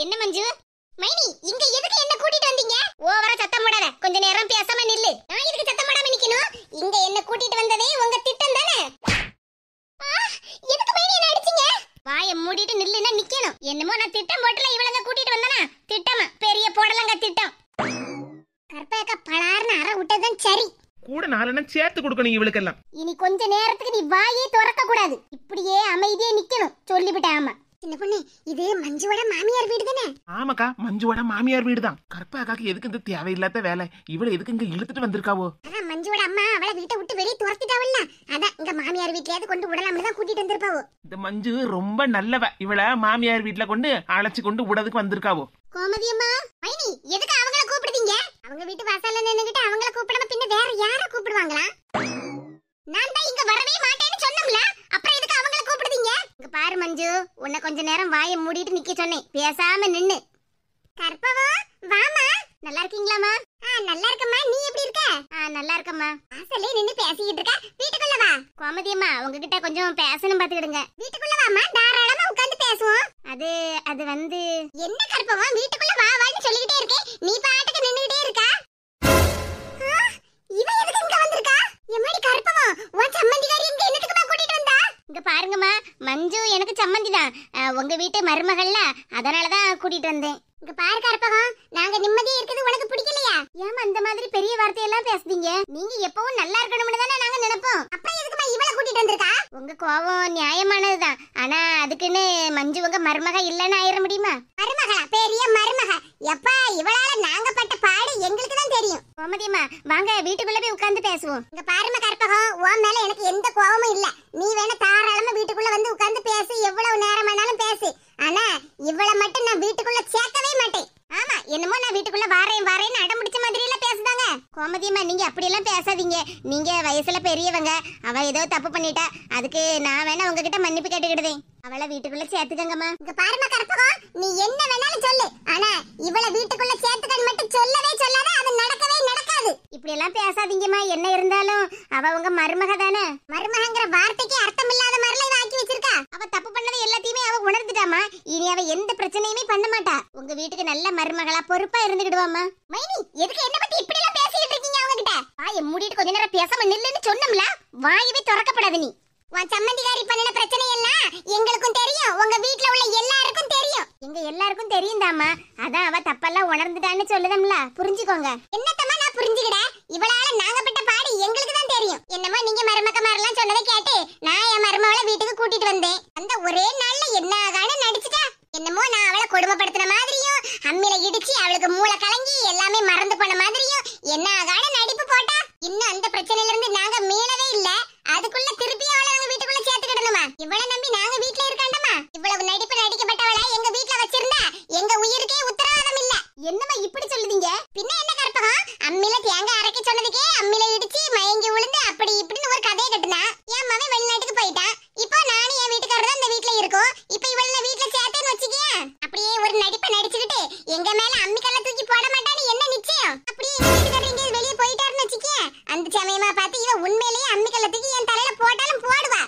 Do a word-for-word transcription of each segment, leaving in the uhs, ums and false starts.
என்ன மஞ்சு? மைனி, இங்க எதுக்கு என்ன கூட்டிட்டு வந்தீங்க? ஓவரா சத்தம் போடாத, கொஞ்ச நேரம் பேசாம நில்லு. நான் எதுக்கு சத்தம் போடாம நிக்கணும்? இங்க என்ன கூட்டிட்டு வந்ததே உங்க திட்டம் தானே? எதுக்கு மைனி என்ன அடிச்சீங்க? வாயை மூடிட்டு நில்லுன்னா நிக்கணும். என்னமோ நான் திட்டம் போட்டுல இவளங்க கூட்டிட்டு வந்தனா? திட்டமா? பெரிய போடலங்க திட்டம். கற்பக பளார்னு அற விட்டதான் சரி. கூட நாலன சேர்த்து கொடுக்கணும் இவளுக்கெல்லாம். இனி கொஞ்ச நேரத்துக்கு நீ வாயே திறக்க கூடாது. இப்படியே அமைதியே நிக்கணும். சொல்லிவிட்டேன். ஆமா சின்ன பொண்ணு, இது மஞ்சுவோட மாமியார் வீடு தானே? ஆமாக்கா, மஞ்சுவோட மாமியார் வீடு தான். கற்பகாக்கு எதுக்கு இந்த தேவையில்லாத வேலை? இவளை எதுக்கு இங்க இழுத்துட்டு வந்திருக்காவோ? அதான் மஞ்சுவோட அம்மா அவளை வீட்டை விட்டு வெளியே துரத்திட்டாவல்ல, அதான் இங்க மாமியார் வீட்லயாவது கொண்டு விடலாம்னு தான் கூட்டிட்டு வந்திருப்பாவோ. இந்த மஞ்சு ரொம்ப நல்லவ. இவளை மாமியார் வீட்டுல கொண்டு அழைச்சு கொண்டு விடதுக்கு வந்திருக்காவோ. கோமதி அம்மா, மைனி எதுக்கு அவங்கள கூப்பிடுதீங்க? அவங்க வீட்டு வாசல்ல நின்னுகிட்டு அவங்கள கூப்பிடாம பின்ன வேற யார கூப்பிடுவாங்களா? நான் தான் இங்க வரவே மாட்டேன்னு சொன்னோம்ல, அப்புறம் எதுக்கு அவங்கள கூப்பிடுதீங்க? இங்க பாரு மஞ்சு, உன்னை கொஞ்ச நேரம் வாயை மூடிட்டு நிக்க சொன்னேன், பேசாம நின்னு. கற்பவா, வாமா. நல்லா இருக்கீங்களாமா? ஆ நல்லா இருக்கம்மா, நீ எப்படி இருக்க? ஆ நல்லா இருக்கம்மா. வாசல்ல நின்னு பேசிக்கிட்டு இருக்க, வீட்டுக்குள்ள வா. கோமதி அம்மா, உங்ககிட்ட கொஞ்சம் பேசணும் பாத்துக்கிடுங்க. வீட்டுக்குள்ள வாமா, தாராளமா உட்கார்ந்து பேசுவோம். அது அது வந்து என்ன கற்பவா, வீட்டுக்குள்ள வா வான்னு சொல்லிக்கிட்டே இருக்கே, நீ பாட்டுக்கு நின்னுட்டே இருக்கா? இவ எதுக்கு இங்க வந்திருக்கா? எம்மாடி கற்பவா, உன் சம்மந்திகாரி இங்க என்னத்துக்குமா கூட்டிட்டு வந்தா? இங்க பாருங்கம்மா, மஞ்சு எனக்கு சம்மந்தி தான், உங்க வீட்டு மருமகள்ல, அதனால தான் கூட்டிட்டு வந்தேன். இங்க பாரு கற்பகம், நாங்க நிம்மதியா இருக்குது உனக்கு பிடிக்கலையா? ஏமா அந்த மாதிரி பெரிய வார்த்தையெல்லாம் பேசுதீங்க? நீங்க எப்பவும் நல்லா இருக்கணும்னு தானே நாங்க நினைப்போம். அப்புறம் எதுக்குமா இவளை கூட்டிட்டு வந்திருக்கா? உங்க கோவம் நியாயமானதுதான், ஆனா அதுக்குன்னு மஞ்சு உங்க மருமக இல்லன்னு ஆயிர முடியுமா? மருமகளா? பெரிய மருமக? எப்பா, இவளால நாங்க பட்ட பாடு எங்களுக்கு தான் தெரியும். கோமதியம்மா, வாங்க வீட்டுக்குள்ள போய் உட்கார்ந்து பேசுவோம். இங்க பாருமா கற்பகம், உன் மேல எனக்கு எந்த கோவமும் இல்ல. நீ வேணா தாராளமா வீட்டுக்குள்ள வந்து உட்கார்ந்து பேசு, எவ்வளவு நேரம் வேணாலும் பேசு. ஆனா இவளை மட்டும் நான் வீட்டுக்குள்ள சேர்க்கவே மாட்டேன். ஆமா, என்னமோ நான் வீட்டுக்குள்ள வாரேன் வாரேன்னு அடம் பிடிச்ச மாதிரி எல்லாம் பேசுதாங்க. கோமதியம்மா, நீங்க அப்படி எல்லாம் பேசாதீங்க. நீங்க வயசுல பெரியவங்க, அவ ஏதோ தப்பு பண்ணிட்டா, அதுக்கு நான் வேணா உங்ககிட்ட மன்னிப்பு கேட்டுக்கிடுதேன். அவளை வீட்டுக்குள்ள சேர்த்துக்கங்கம்மா. இங்க பாருமா கற்பகம், நீ என்ன வேணாலும் சொல்லு, ஆனா இவளை வீட்டுக்குள்ள சேர்த்துக்கன்னு மட்டும் சொல்லவே சொல்லாத, அது நடக்கவே நடக்காது. இப்படி எல்லாம் பேசாதீங்கம்மா. என்ன இருந்தாலும் அவ உங்க மருமக தானே. மருமகங்கிற வார்த்தைக்கு அர்த்தம் இல்லாத மாதிரிலாம் இவ ஆக்கி வச்சிருக்கா. அவ தப்பு பண்ணது எல்லாத்தையுமே அவ உணர்ந்துட்டாமா. இனி அவ எந்த பிரச்சனையுமே பண்ண மாட்டா. உங்க வீட்டுக்கு நல்ல மருமகளா பொறுப்பா இருந்துக்கிடுவாமா. மைனி, எதுக்கு என்ன பத்தி இப்படி எல்லாம் பேசிட்டு இருக்கீங்க அவங்க கிட்ட? வாயை மூடிட்டு கொஞ்ச நேரம் பேசாம நில்லுன்னு சொன்னோம்ல, வாயவே திறக்கப்படாது. நீ உன் சம்மந்திகாரி பண்ணின பிரச்சனை எல்லாம் எங்களுக்கும் தெரியும், உங்க வீட்ல உள்ள எல்லாருக்கும் தெரியும். எங்க எல்லாருக்கும் தெரியும் தாமா, அதான் அவ தப்பெல்லாம் உணர்ந்துட்டான்னு சொல்லுதம்ல, புரிஞ்சுக்கோங்க. என்னத்தம்மா நான் புரிஞ்சுக்கிட? இவளால நாங்க பட்ட பாடு எங்களுக்கு தான் தெரியும். என்னமோ நீங்க மருமக்க மாதிரிலாம் சொன்னதை கேட்டு நான் என் மருமகளை வீட்டுக்கு கூட்டிட்டு வந்தேன். அந்த ஒரே நாள்ல என்ன ஆகான்னு நடிச்சுட்டா. என்னமோ நான் அவளை கொடுமைப்படுத்தின மாதிரியும், அம்மில இடிச்சு அவளுக்கு மூளை கலங்கி எல்லாமே மறந்து போன மாதிரியும் என்ன ஆகான்னு நடிப்பு போட்டா. இன்னும் அந்த பிரச்சனையில இருந்து நாங்க மீளவே இல்ல. அதுக்குள்ள திருப்பி அவளை நாங்க வீட்டுக்குள்ள சேர்த்துக்கிடணுமா? இவளை நம்பி நாங்க வீட்டுல இருக்காண்டமா? இவ்வளவு நடிப்பு நடிக்கப்பட்டவளை எங்க வீட்டுல வச்சிருந்தா எங்க உயிருக்கே உத்தரவாதம் இல்ல. என்னமா இப்படி சொல்லுதீங்க? பின்ன என்ன கற்பகம், அம்மில தேங்காய் அரைக்க சொன்னதுக்கே அம்மில இடிச்சு மயங்கி விழுந்து அப்படி இப்படின்னு ஒரு கதையை கட்டுனா. என் மகன் வெளிநாட்டுக்கு போயிட்டான். இப்போ நானும் என் வீட்டுக்காரர் தான் இந்த வீட்டுல இருக்கோம். இப்போ இவளை நான் வீட்டுல சேர்த்தேன்னு வச்சுக்கிய, அப்படியே ஒரு நடிப்பை நடிச்சுக்கிட்டு எங்க மேல அம்மிக்கல்ல தூக்கி போட மாட்டான்னு என்ன நிச்சயம்? அப்படியே எங்க வீட்டுக்காரர் இங்க வெளியே போயிட்டாருன்னு வச்சுக்கிய, அந்த சமயமா பார்த்து இவ உண்மையிலேயே அம்மிக்கல்ல தூக்கி என் தலையில போட்டாலும் போடுவா.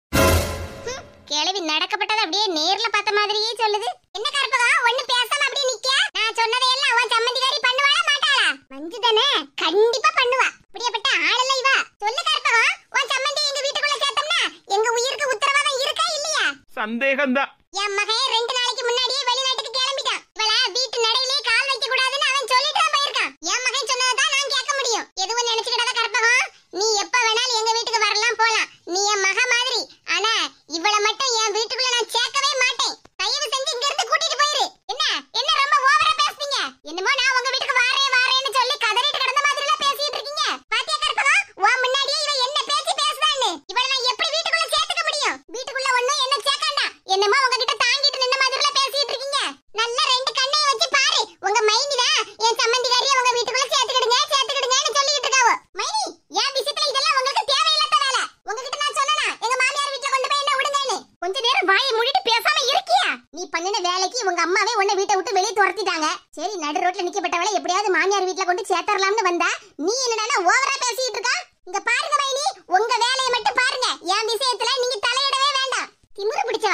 கேள்வி நடக்கப்பட்டது அப்படியே நேர்ல பார்த்த மாதிரியே சொல்லுது. என்ன கற்பகம், ஒண்ணு பேசாம அப்படியே நிக்க? நான் சொன்னதையெல்லாம் அவன் சம்மந்திகாரி பண்ணுவாளா மாட்டாளா? மஞ்சு தானே, கண்டிப்பா பண்ணுவா. அப்படியேப்பட்ட ஆளல்ல இவ. சொல்லு கற்பகம், உன் சம்மந்தி எங்க வீட்டுக்குள்ள சேர்த்தோம்னா எங்க உயிருக்கு உத்தரவாதம் இருக்கா இல்லையா? சந்தேகம்தான். என் மகன் ரெண்டு நாளைக்கு முன்னாடியே வெளிநாட்டுக்கு கிளம்பிட்டான். இவள வீட்டு நடையிலே கால் வைக்க கூடாதுன்னு அவன் சொல்லிட்டு தான் போயிருக்கான். என் மகன் சொன்னதான் நான் கேட்க முடியும். எதுவும் நினைச்சுக்கிடாத கற்பகம், நீ எப்ப வேணாலும் எங்க வீட்டுக்கு வரலாம் போலாம். நீ என் மக மாதிரி. ஆனா இவளை மட்டும் என் வீட்டுக்குள்ள நான் சேர்க்கவே மாட்டேன். தயவு செஞ்சு இங்க இருந்து கூட்டிட்டு போயிரு. என்ன என்ன ரொம்ப ஓவரா பேசுறீங்க? என்னமோ நான் உங்க வீட்டுக்கு வாரேன் வாரேன்னு சொல்லி கதறிட்டு கிடந்த மாதிரி எல்லாம் பேசிட்டு இருக்கீங்க. பாத்தியா கற்பகம், உன் முன்னாடியே இவ என்ன பேச்சு பேசுறான்னு. இவளை நான் எப்படி வீட்டுக்குள்ள சேர்த்துக்க முடியும்? வீட்டுக்குள்ள ஒண்ணும் என்ன சேர்க்காண்டா. என்னமோ உங்ககிட்ட தாங்கிட்டு நின்ன மாதிரி எல்லாம் பேசிட்டு இருக்கீங்க. நல்ல ரெண்டு கண்ணைய வச்சு பாரு. உங்க மைனி தான் என் சம்மந்திகாரியை உங்க வீட்டுக்குள்ள சேர்த்துக்கிடுங்க சேர்த்துக்கிடுங்கன்னு சொல்லிட்டு இருக்காவோ. மைனி, என் விஷயத்துல இதெல்லாம் உங்களுக்கு தேவையில்லாத வேலை. உங்ககிட்ட நான் சொன்னனா எங்க மாமியார் வீட்டுல கொண்டு போய் என்ன விடுங்கன்னு? கொஞ்ச நேரம் வாயை மூடிட்டு பேசாம இருக்கியா? நீ பண்ணின வேலைக்கு உங்க அம்மாவே உன்னை வீட்டை விட்டு வெளியே துரத்திட்டாங்க. சரி, நடு ரோட்ல நிக்கப்பட்டவளை எப்படியாவது மாமியார் வீட்டுல கொண்டு சேர்த்தரலாம்னு வந்தா நீ என்னடா ஓவரா பேசிட்டு இருக்கா? இங்க பாருங்க மைனி, உங்க வேலையை மட்டும் பாருங்க. என் விஷயத்துல நீங்க தலையிடவே வேண்டாம். திமிரு பிடிச்சவா,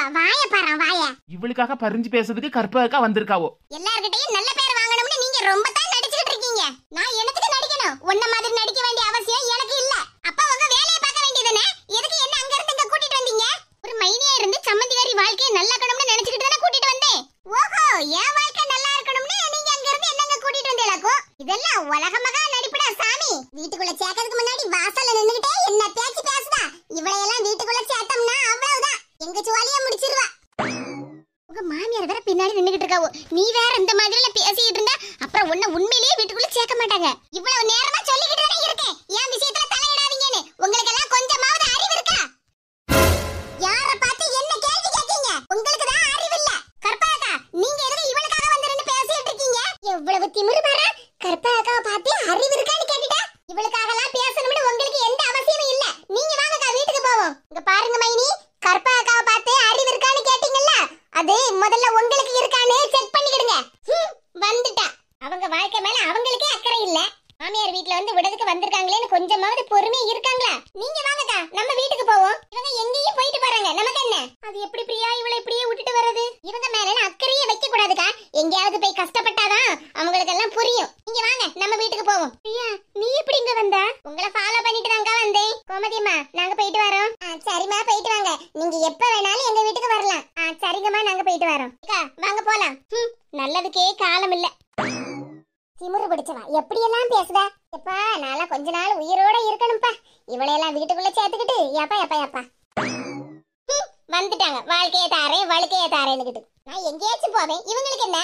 வாய பாரு வாய. இவளுக்காக பறிஞ்சு பேசுறதுக்கு கற்பகக்கா வந்திருக்காவோ. எல்லார்கிட்டயும் நல்ல பேர் வாங்கணும்னு நீங்க ரொம்ப தான் நடிச்சிட்டு இருக்கீங்க. நான் என்னத்துக்கு நடிக்கணும்? உன்ன மாதிரி நடிக்க வேண்டிய அவசியம் எனக்கு இல்ல. அப்பா உங்க வேலைய பார்க்க வேண்டியதானே? எதுக்கு என்ன அங்க இருந்து இங்க கூட்டிட்டு வந்தீங்க? ஒரு மைனியா இருந்து சம்மந்திகாரி வாழ்க்கைய நல்லா இருக்கணும்னு நினைச்சிட்டு தானே கூட்டிட்டு வந்தேன். ஓஹோ, என் வாழ்க்கை நல்லா இருக்கணும்னு நீங்க அங்க இருந்து என்னங்க கூட்டிட்டு வந்தீங்களாக்கோ? இதெல்லாம் உலகமகா நடிப்புடா சாமி. வீட்டுக்குள்ள சேர்க்கிறதுக்கு முன்னாடி வாசல்ல நின்னுகிட்டே என்ன பேச்சு பேசுதா? இவளையெல்லாம் வீட்டுக்குள்ள சேர்த்தோம்னா அவ்வளவுதான், எங்க சுவாலியா முடிச்சிருவா. உங்க மாமியார் வேற பின்னாடி நின்னுகிட்டு இருக்காவோ. நீ வேற இந்த மாதிரி எல்லாம் பேசிட்டு இருந்தா அப்புறம் உன்னை உண்மையிலேயே வீட்டுக்குள்ள சேர்க்க மாட்டாங்க. இவ்வளவு நேரமா சொல்லிக்கிட்டு தானே இருக்கேன் என் விஷயத்துல தலையிடாதீங்கன்னு. உங்களுக்கு எல்லாம் கொஞ்சமாவது அறிவு இருக்கா? யார பார்த்து என்ன கேள்வி கேட்கீங்க? உங்களுக்கு தான் அறிவு இல்ல. கற்பகா, நீங்க எதுக்கு இவளுக்காக வந்து நின்னு பேசிட்டு இருக்கீங்க? எவ்வளவு திமிரு பாரு. கற்பகாவை பார்த்து அறிவு இருக்கான்னு கேட்டுட்டா இவளுக்காக எல்லாம் பேசணும்னு உங்களுக்கு எந்த அவசியமும் இல்ல. நீங்க வாங்கக்கா, வீட்டுக்கு போவோம். இங்க பாருங்க மைனி, கற்பகாவை பார்த்து அறிவு இருக்கான்னு கேட்டீங்கல்ல, அது முதல்ல உங்களுக்கு இருக்கான்னு செக் பண்ணிக்கிடுங்க. வந்துட்டா. அவங்க வாழ்க்கை மேல அவங்களுக்கே அக்கறை இல்ல. மாமியார் வீட்ல வந்து விடதுக்கு வந்திருக்காங்களேன்னு கொஞ்சமாவது பொறுமையா இருக்காங்களா? நீங்க வாங்கக்கா, நம்ம வீட்டுக்கு போவோம். இவங்க எங்கேயும் போயிட்டு போறாங்க, நமக்கு என்ன? அது எப்படி பிரியா இவளை இப்படியே விட்டுட்டு வர்றது? இவங்க மேல அக்கறையே வைக்க கூடாதுக்கா. எங்கேயாவது போய் கஷ்டப்பட்டாதான் அவங்களுக்கு எல்லாம் புரியும். நீங்க வாங்க, நம்ம வீட்டுக்கு போவோம். பிரியா, நீ எப்படி இங்க வந்த? உங்களை ஃபாலோ பண்ணிட்டு தாங்க வந்தேன். கோமதியம்மா, நாங்க போயிட்டு வரோம். சரிம்மா, போயிட்டு வாங்க. நீங்க எப்ப வேணாலும் எங்க வீட்டுக்கு வரலாம். சரிங்கம்மா, நாங்க போயிட்டு வரோம். வாங்க போலாம். நல்லதுக்கே காலம் இல்ல. திமிரு பிடிச்சவா எப்படி எல்லாம் பேசுதா? எப்பா, நாளா கொஞ்ச நாள் உயிரோட இருக்கணும்பா. இவளையெல்லாம் வீட்டுக்குள்ள சேர்த்துக்கிட்டு எப்பா எப்பா எப்பா வந்துட்டாங்க. வாழ்க்கைய தாரே வழுக்கைய தாரேன்னுக்கிட்டு நான் எங்கேயாச்சும் போவேன். இவங்களுக்கு என்ன?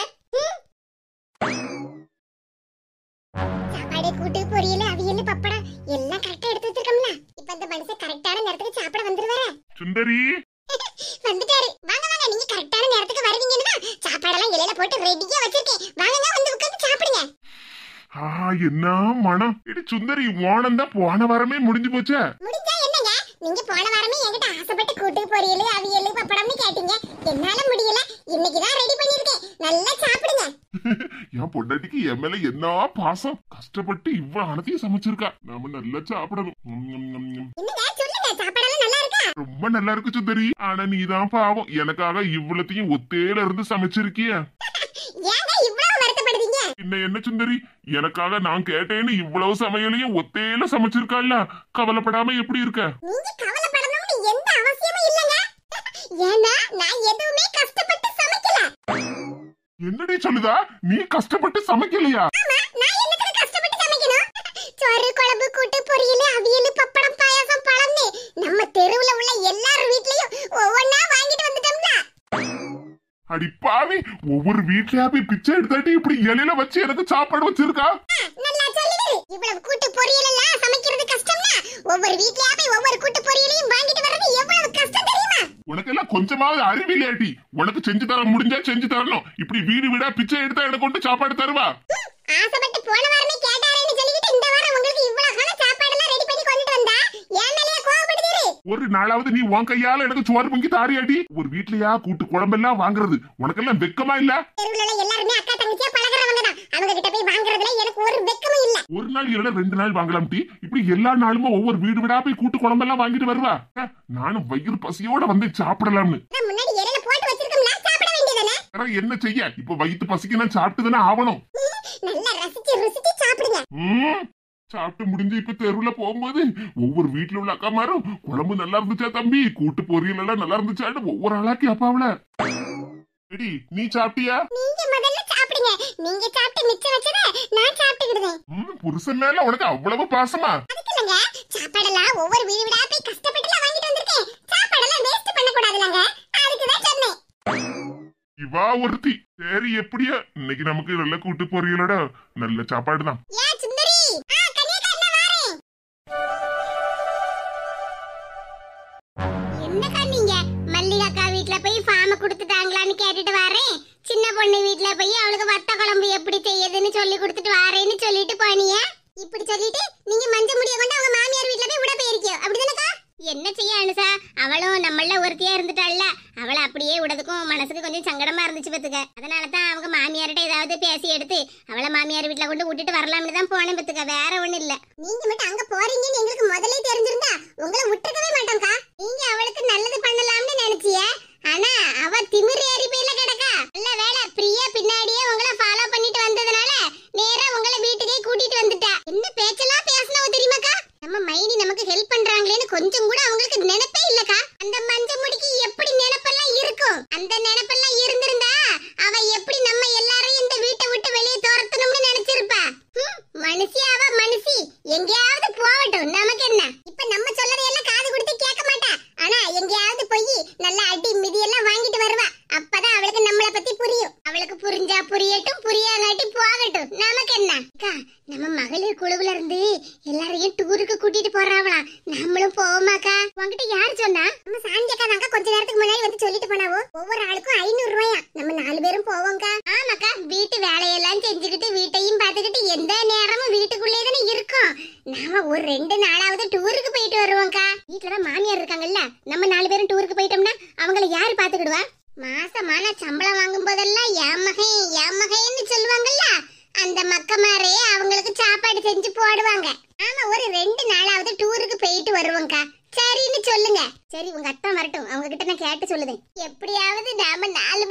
சாப்பாடு, கூட்டு, பொரியல், அவியல், பப்படம் எல்லாம் கரெக்டா எடுத்து வச்சிருக்கோம்ல. இப்ப இந்த மனுஷன் கரெக்டான நேரத்துக்கு சாப்பிட வந்துருவாரு. சுந்தரி வந்துட்டாரு. வாங்க வாங்க, நீங்க கரெக்டான நேரத்துக்கு வருவீங்கன்னு தான் சாப்பாடெல்லாம் இலையில போட்டு ரெடியா வச்சிருக்கேன். வாங்க, வந்து உட்கார்ந்து சாப்பிடுங்க. ஆ, என்ன மனம். இடி சுந்தரி, ஓணம் தான் போன வாரமே முடிஞ்சு போச்சே. முடிஞ்சா என்னங்க? நீங்க போன வாரமே என்கிட்ட ஆசைப்பட்டு கூட்டு, பொரியல், அவியல், பப்படம்னு கேட்டீங்க. என்னால முடியல. இன்னைக்கு தான் ரெடி பண்ணிருக்கேன். நல்லா சாப்பிடுங்க. என் பொண்டாட்டிக்கு என் மேல என்ன பாசம். கஷ்டப்பட்டு இவ்வளவு அனத்தையும் சமைச்சிருக்கா. நாம நல்லா சாப்பிடணும். என்னங்க சொல்லுங்க, சாப்பாடெல்லாம் நல்லா இருக்கா? ரொம்ப நல்லா இருக்கு சுந்தரி. ஆனா நீதான் பாவம், எனக்காக இவ்வளத்தையும் ஒத்தேல இருந்து சமைச்சிருக்கிய. ஏங்க இவ்வளவு வருத்தப்படுறீங்க? இன்ன என்ன சுந்தரி, எனக்காக நான் கேட்டேன்னு இவ்வளவு சமையலையும் ஒத்தேல சமைச்சிருக்கால. கவலைப்படாம எப்படி இருக்க? நீங்க கவலைப்படணும்னு எந்த அவசியமும் இல்லங்க. ஏன்னா நான் எதுவுமே கஷ்டப்பட்டு சமைக்கல. என்னடி சொல்லுதா? நீ கஷ்டப்பட்டு சமைக்கலையா? ஆமா, நான் என்னத்துக்கு கஷ்டப்பட்டு சமைக்கணும்? சோறு, குழம்பு, கூட்டு, பொரியல், அவியல், பப்படம், பாயாசம், பழம்னு நம்ம தெருவுல உள்ள எல்லார் வீட்லயும் ஒவ்வொன்னா வாங்கிட்டு வந்துட்டோம்ல. அடி பாவி, ஒவ்வொரு வீட்லயா போய் பிச்சை எடுத்தாட்டி இப்படி இலையில வச்சு எனக்கு சாப்பாடு வச்சிருக்கா. நல்லா சொல்லுது. இவ்வளவு கூட்டு பொரியல் எல்லாம் சமைக்கிறது கஷ்டம்னா ஒவ்வொரு வீட்லயா போய் ஒவ்வொரு கூட்டு பொரியலையும் வாங்கிட்டு வர்றது எவ்வளவு கஷ்டம் தெரியுமா? உனக்கு எல்லாம் கொஞ்சமாவது அறிவில்லையாட்டி? உனக்கு செஞ்சு தர முடிஞ்சா செஞ்சு தரணும். இப்படி வீடு வீடா பிச்சை எடுத்தா எனக்கு கொண்டு சாப்பாடு தருவா? ஆசைப்பட்டு போன வாரமே கேட்டாரேன்னு சொல்லிட்டு இந்த வாரம் உங்களுக்கு இவ்வளவு கால சாப்பாடு எல்லாம் ரெடி பண்ணி கொண்டு வந்தா ஏன் மேலயே கோவப்படுதீரு? ஒரு நாளாவது நீ உன் கையால எனக்கு சோறு பொங்கி தாரியாட்டி? ஒரு வீட்லயா கூட்டு குழம்பெல்லாம் வாங்குறது உனக்கெல்லாம் வெக்கமா இல்ல? தெருவுல எல்லாருமே அக்கா தங்கச்சியா பழகுறவங்க தான். அவங்க கிட்ட போய் வாங்குறதுல எனக்கு ஒரு வெக்கமும் இல்ல. ஒரு நாள் இல்ல ரெண்டு நாள் வாங்கலாம் டி. இப்படி எல்லா நாளும் ஒவ்வொரு வீடு வீடா போய் கூட்டு குழம்பெல்லாம் வாங்கிட்டு வருவா? நானும் வயிறு பசியோட வந்து சாப்பிடலாம்னு முன்னாடி இலையில போட்டு வச்சிருக்கோம்ல, சாப்பிட வேண்டியதானே? என்ன செய்ய, இப்ப வயிற்று பசிக்கு நான் சாப்பிட்டுதானே ஆகணும். நல்லா ரசிச்சு ருசிச்சு சாப்பிடுங்க. சாப்பிட்டு முடிஞ்சு இப்ப தெருவுல போகும்போது ஒவ்வொரு வீட்டுல உள்ள அக்காமாரும் குழம்பு நல்லா இருந்துச்சா தம்பி, கூட்டு பொரியல் எல்லாம் நல்லா இருந்துச்சான்னு ஒவ்வொரு ஆளாக்கி அப்பாவல. எடி, நீ சாப்பிட்டியா? நீங்க முதல்ல சாப்பிடுங்க. நீங்க சாப்பிட்டு மிச்சம் வச்சத நான் சாப்பிட்டுக்கிடுவேன். புருஷன் மேல உனக்கு அவ்வளவு பாசமா? அதுக்கு இல்லங்க, சாப்பாடெல்லாம் ஒவ்வொரு வீடு வீடா போய் கஷ்டப்பட்டுலாம் வாங்கிட்டு வந்திருக்கேன். சாப்பாடெல்லாம் வேஸ்ட் பண்ண கூடாதுலங்க, அதுக்கு தான் சொன்னேன். இவா ஒருத்தி. சரி, எப்படியா இன்னைக்கு நமக்கு நல்ல கூட்டு பொரியலோட நல்ல சாப்பாடு தான். ஏ சுந்தரி, ஆ கன்னியக்கா என்ன வாரேன். என்னக்கா நீங்க மல்லிகாக்கா வீட்ல போய் ஃபார்ம் கொடுத்துட்டாங்களான்னு கேட்டுட்டு வரேன். சின்ன பொண்ணு வீட்ல போய் அவளுக்கு வத்த குழம்பு எப்படி செய்யுதுன்னு சொல்லி கொடுத்துட்டு வரேன்னு சொல்லிட்டு போனியே. இப்படி சொல்லிட்டு நீங்க மஞ்ச முடிய கொண்டு அவங்க மாமியார் வீட்ல போய் விட போயிருக்கியோ, அப்படிதானக்கா? என்ன செய்ய அனுசா, அவளும் நம்மள ஒருத்தியா இருந்துட்டாள்ல. அவளை அப்படியே விடதுக்கும் மனசுக்கு கொஞ்சம் சங்கடமா இருந்துச்சு பத்துக்க. அதனாலதான் அவங்க மாமியார்கிட்ட ஏதாவது பேசி எடுத்து அவளை மாமியார் வீட்டுல கொண்டு விட்டுட்டு வரலாம்னு தான் போனேன் பத்துக்க, வேற ஒண்ணு இல்ல. நீங்க மட்டும் அங்க போறீங்கன்னு எங்களுக்கு முதல்ல தெரிஞ்சிருந்தா உங்களை விட்டுருக்கவே மாட்டோம்க்கா. நீங்க அவளுக்கு நல்லது பண்ணலாம்னு நினைச்சிய, ஆனா ஹெல்ப் பண்றாங்களேன்னு கொஞ்சம் கூட அவங்களுக்கு நினைப்பே இல்லக்கா. அந்த மஞ்ச முடிக்கு எப்படி நினைப்பெல்லாம் இருக்கும்? அந்த நினைப்பெல்லாம் இருந்திருந்தா அவ எப்படி நம்ம எல்லாரையும் இந்த வீட்டை விட்டு வெளியே துரத்தணும்னு நினைச்சிருப்பா. மனுஷி அவ மனுஷி, எங்கேயாவது போகட்டும், நமக்கு என்ன? இப்ப நம்ம சொல்லதையெல்லாம் காது கொடுத்து கேட்க மாட்டா. ஆனா எங்கேயாவது போய் நல்ல அடி மிதி எல்லாம் வாங்கிட்டு வருவா. அப்பதான் அவளுக்கு நம்மளை பத்தி புரியும். அவளுக்கு புரிஞ்சா புரியட்டும், புரியாங்காட்டி போகட்டும், நமக்கு என்ன? அக்கா, நம்ம மகளிர் குழுவுல இருந்து எல்லாரையும் டூருக்கு கூட்டிட்டு போறாவலாம். நம்மளும் போவோமாக்கா? உங்ககிட்ட யார் சொன்னா? நம்ம சாந்தியக்கா தாங்க கொஞ்ச நேரத்துக்கு முன்னாடி வந்து சொல்லிட்டு போனாவோ. ஒவ்வொரு ஆளுக்கும் ஐநூறு ரூபாயா. நம்ம நாலு பேரும் போவோம்க்கா. ஆமாக்கா, வீட்டு வேலையெல்லாம் செஞ்சுக்கிட்டு வீட்டையும் பாத்துக்கிட்டு எந்த நேரமும் வீட்டுக்குள்ளே தானே இருக்கோம். நாம ஒரு ரெண்டு நாளாவது டூருக்கு போயிட்டு வருவோம்க்கா. வீட்டுலதான் மாமியார் இருக்காங்கல்ல, நம்ம நாலு பேரும் டூருக்கு போயிட்டோம்னா அவங்கள யாரு பாத்துக்கிடுவா? மாசமான சம்பளம் வாங்கும் போதெல்லாம் என் மகன் என் மகன்னு சொல்லுவாங்கல்ல, அந்த மக்கமாரே அவங்களுக்கு சாப்பாடு செஞ்சு போடுவாங்க. ஆமா, ஒரு ரெண்டு நாளாவது டூருக்கு போயிட்டு வருவோம்க்கா. சரின்னு சொல்லுங்க. சரி, உங்க அத்தா வரட்டும், அவங்க கிட்ட நான் கேட்டு சொல்லுதேன். எப்படியாவது நாம நாலு